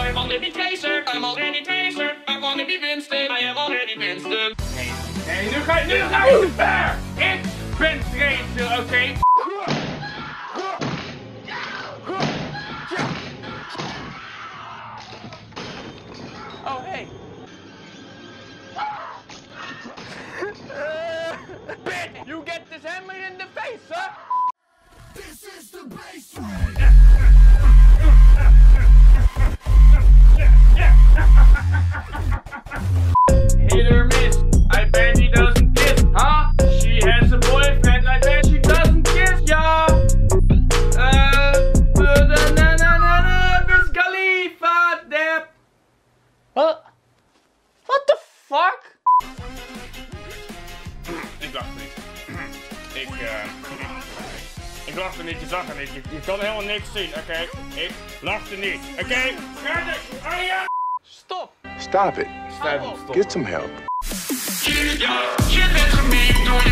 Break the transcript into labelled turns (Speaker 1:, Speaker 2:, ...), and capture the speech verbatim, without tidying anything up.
Speaker 1: I'm already Tracer, I'm already Tracer. I wanna be Winston, I am already Winston.
Speaker 2: Nee, nee, nu ga je, nu ga je te ver! Ik ben Tracer, oké? Okay? Oh, hey. Bitch, you get this hammer in the face, huh?
Speaker 3: This is the bass.
Speaker 2: Hit or miss, I bet he doesn't kiss, huh? She has a boyfriend, I bet she doesn't kiss, yeah. Uh, na na na na, Wiz Khalifa, dap. What? What the fuck? Ik dacht niet. Ik, uh, ik lachte niet, je zag het niet. Je, je kan helemaal niks zien, oké? Okay? Ik lachte niet, oké? Okay? Stop!
Speaker 4: Stop it.
Speaker 2: Stop.
Speaker 4: Get some help.
Speaker 1: Yeah, shit, that's me doing